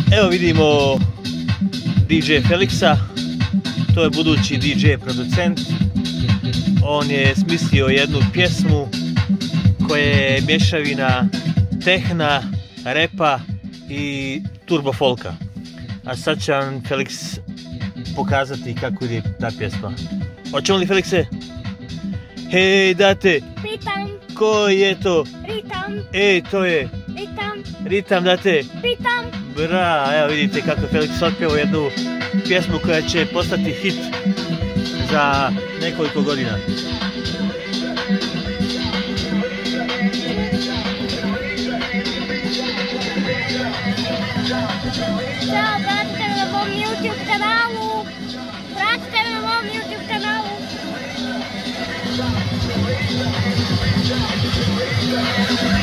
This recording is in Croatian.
Evo vidimo DJ Felixa, to je budući DJ producent. On je smislio jednu pjesmu koja je mješavina tehna, repa i turbo folka. A sad će vam Felix pokazati kako je ta pjesma. Hoćemo li, Felixe? Hej, date! Pitam! Ko je to? Ritam! Ej, to je Ritam! Ritam, date! Pitam! Bra, evo vidite kako je Felix otpjevao jednu pjesmu koja će postati hit za nekoliko godina. Ćao, pratite me na mom YouTube kanalu! Pratite me na mom YouTube kanalu!